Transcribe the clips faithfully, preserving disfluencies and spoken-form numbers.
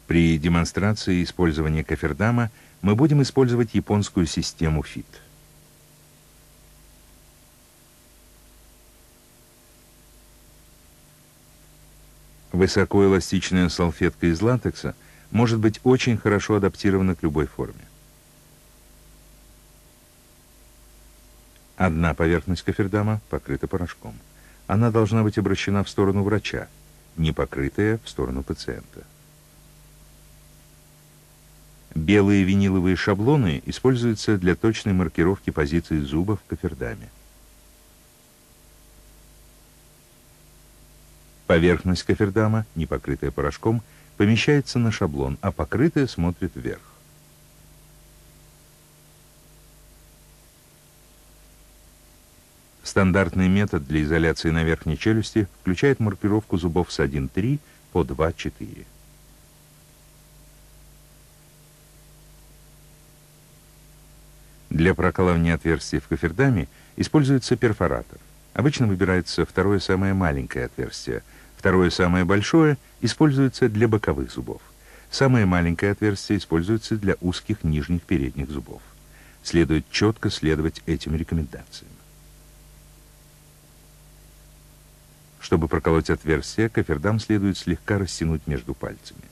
При демонстрации использования кофердама мы будем использовать японскую систему эф ай ти. Высокоэластичная салфетка из латекса может быть очень хорошо адаптирована к любой форме. Одна поверхность кофердама покрыта порошком. Она должна быть обращена в сторону врача, не покрытая в сторону пациента. Белые виниловые шаблоны используются для точной маркировки позиции зуба в кофердаме. Поверхность кофердама, не покрытая порошком, помещается на шаблон, а покрытая смотрит вверх. Стандартный метод для изоляции на верхней челюсти включает маркировку зубов с один три по два четыре. Для прокалывания отверстий в кофердаме используется перфоратор. Обычно выбирается второе самое маленькое отверстие. Второе самое большое используется для боковых зубов. Самое маленькое отверстие используется для узких нижних передних зубов. Следует четко следовать этим рекомендациям. Чтобы проколоть отверстие, кофердам следует слегка растянуть между пальцами.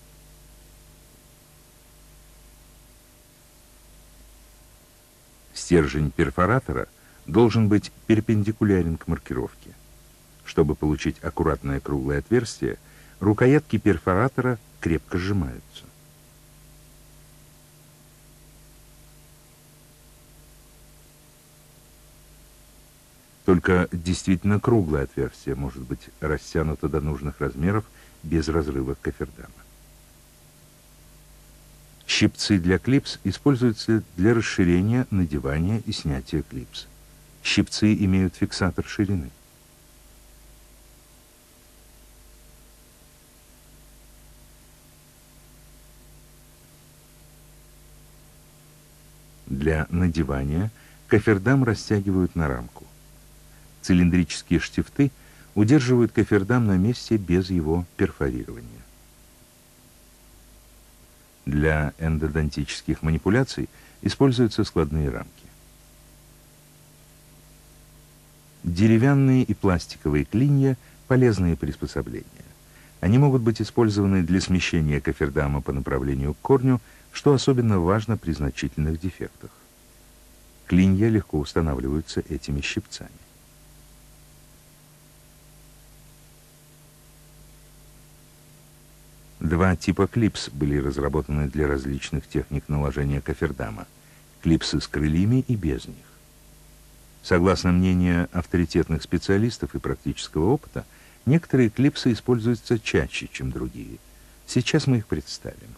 Стержень перфоратора должен быть перпендикулярен к маркировке. Чтобы получить аккуратное круглое отверстие, рукоятки перфоратора крепко сжимаются. Только действительно круглое отверстие может быть растянуто до нужных размеров без разрыва кофердама. Щипцы для клипс используются для расширения, надевания и снятия клипс. Щипцы имеют фиксатор ширины. Для надевания кофердам растягивают на рамку. Цилиндрические штифты удерживают кофердам на месте без его перфорирования. Для эндодонтических манипуляций используются складные рамки. Деревянные и пластиковые клинья – полезные приспособления. Они могут быть использованы для смещения кофердама по направлению к корню, что особенно важно при значительных дефектах. Клинья легко устанавливаются этими щипцами. Два типа клипс были разработаны для различных техник наложения кофердама. Клипсы с крыльями и без них. Согласно мнению авторитетных специалистов и практического опыта, некоторые клипсы используются чаще, чем другие. Сейчас мы их представим.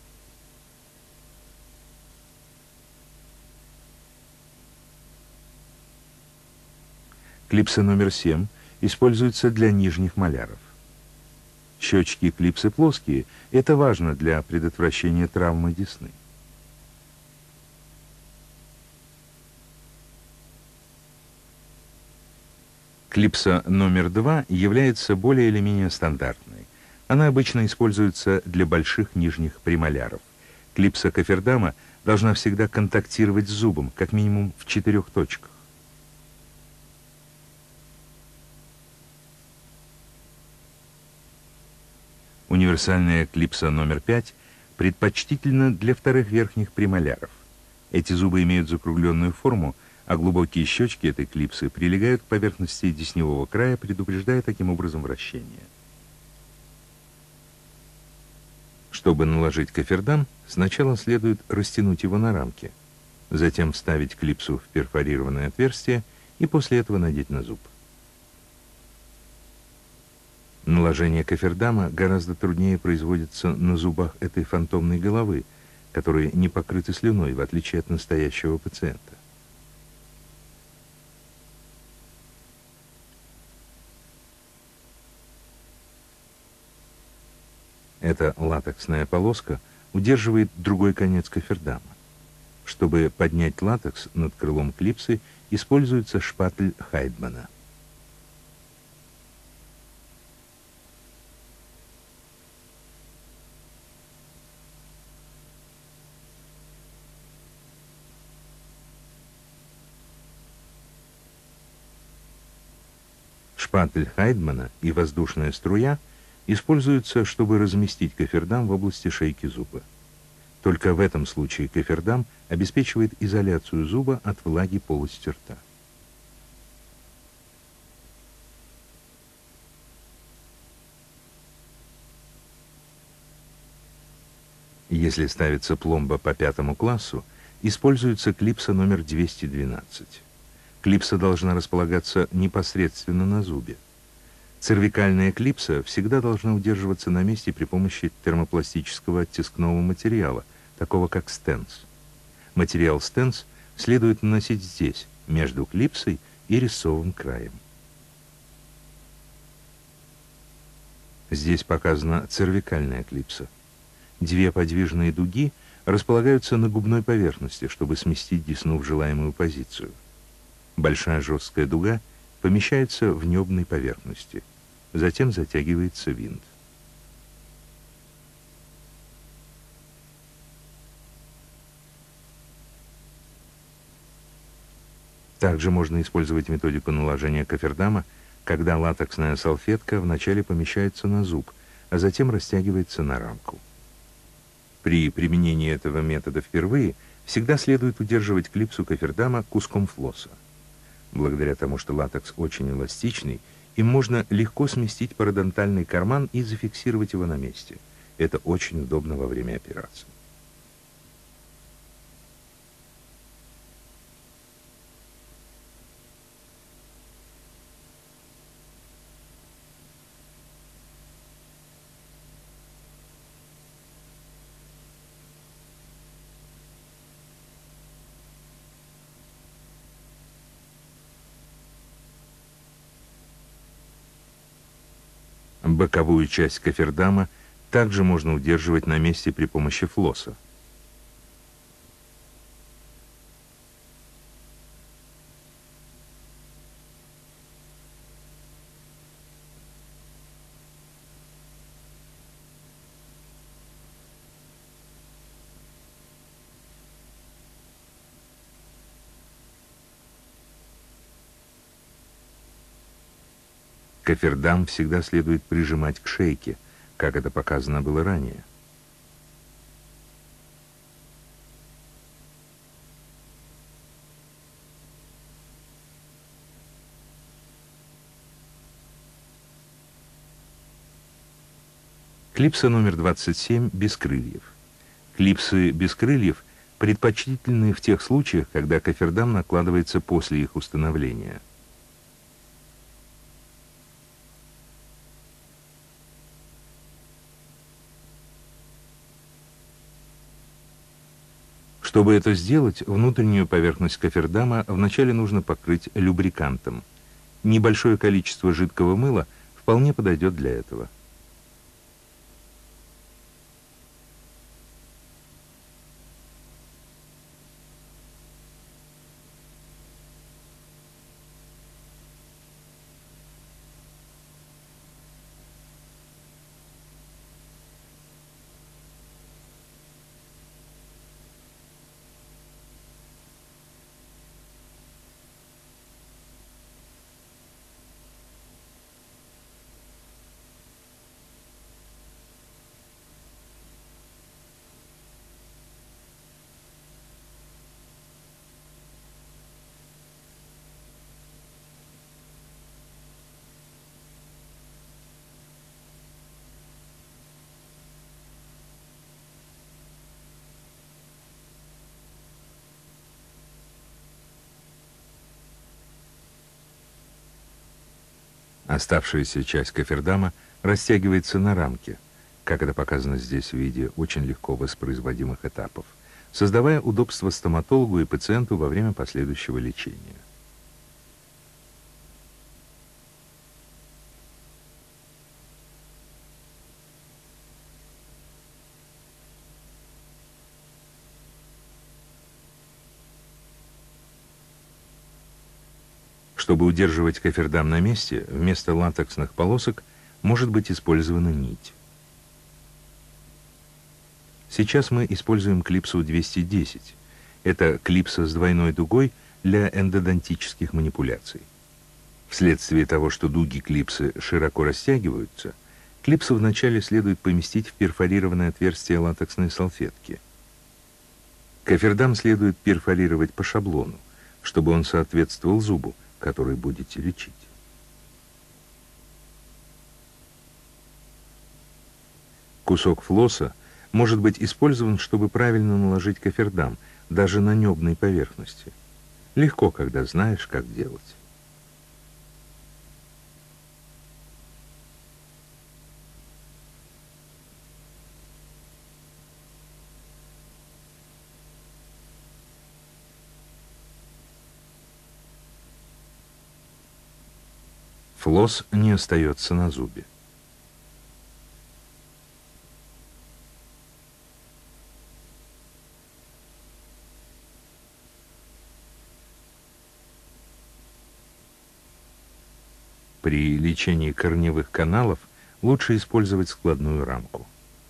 Клипса номер семь используется для нижних моляров. Щечки клипсы плоские. Это важно для предотвращения травмы десны. Клипса номер два является более или менее стандартной. Она обычно используется для больших нижних премоляров. Клипса кофердама должна всегда контактировать с зубом, как минимум в четырех точках. Универсальная клипса номер пять предпочтительна для вторых верхних премоляров. Эти зубы имеют закругленную форму, а глубокие щечки этой клипсы прилегают к поверхности десневого края, предупреждая таким образом вращение. Чтобы наложить кофердам, сначала следует растянуть его на рамке, затем вставить клипсу в перфорированное отверстие и после этого надеть на зуб. Наложение кофердама гораздо труднее производится на зубах этой фантомной головы, которые не покрыты слюной, в отличие от настоящего пациента. Эта латексная полоска удерживает другой конец кофердама. Чтобы поднять латекс над крылом клипсы, используется шпатель Хайдмана. Шпатель Хайдмана и воздушная струя используются, чтобы разместить кофердам в области шейки зуба. Только в этом случае кофердам обеспечивает изоляцию зуба от влаги полости рта. Если ставится пломба по пятому классу, используется клипса номер двести двенадцать. Клипса должна располагаться непосредственно на зубе. Цервикальная клипса всегда должна удерживаться на месте при помощи термопластического оттискного материала, такого как стенс. Материал стенс следует наносить здесь, между клипсой и резцовым краем. Здесь показана цервикальная клипса. Две подвижные дуги располагаются на губной поверхности, чтобы сместить десну в желаемую позицию. Большая жесткая дуга помещается в небной поверхности. Затем затягивается винт. Также можно использовать методику наложения кофердама, когда латексная салфетка вначале помещается на зуб, а затем растягивается на рамку. При применении этого метода впервые всегда следует удерживать клипсу кофердама куском флосса. Благодаря тому, что латекс очень эластичный, им можно легко сместить пародонтальный карман и зафиксировать его на месте. Это очень удобно во время операции. Боковую часть кофердама также можно удерживать на месте при помощи флосса. Кофердам всегда следует прижимать к шейке, как это показано было ранее. Клипса номер двадцать семь без крыльев. Клипсы без крыльев предпочтительны в тех случаях, когда кофердам накладывается после их установления. Чтобы это сделать, внутреннюю поверхность кофердама вначале нужно покрыть любрикантом. Небольшое количество жидкого мыла вполне подойдет для этого. Оставшаяся часть кофердама растягивается на рамке, как это показано здесь в виде очень легко воспроизводимых этапов, создавая удобство стоматологу и пациенту во время последующего лечения. Чтобы удерживать кофердам на месте, вместо латексных полосок может быть использована нить. Сейчас мы используем клипсу двести десять. Это клипса с двойной дугой для эндодонтических манипуляций. Вследствие того, что дуги клипсы широко растягиваются, клипсу вначале следует поместить в перфорированное отверстие латексной салфетки. Кофердам следует перфорировать по шаблону, чтобы он соответствовал зубу, который будете лечить. Кусок флосса может быть использован, чтобы правильно наложить кофердам, даже на небной поверхности. Легко, когда знаешь, как делать. Флосс не остается на зубе. При лечении корневых каналов лучше использовать складную рамку.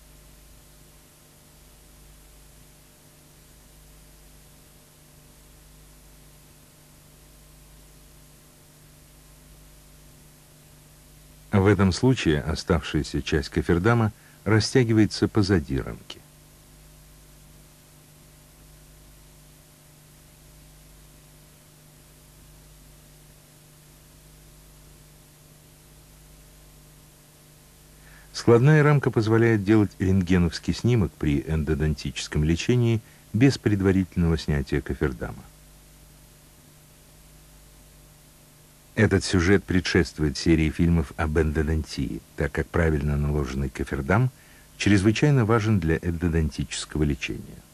В этом случае оставшаяся часть кофердама растягивается позади рамки. Складная рамка позволяет делать рентгеновский снимок при эндодонтическом лечении без предварительного снятия кофердама. Этот сюжет предшествует серии фильмов об эндодонтии, так как правильно наложенный кофердам чрезвычайно важен для эндодонтического лечения.